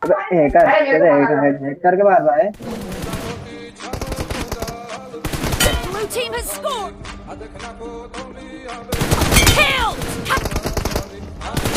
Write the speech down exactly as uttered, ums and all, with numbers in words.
अबे हैकर तेरे hacker hack करके मार रहा है। Blue team has scored. Kill.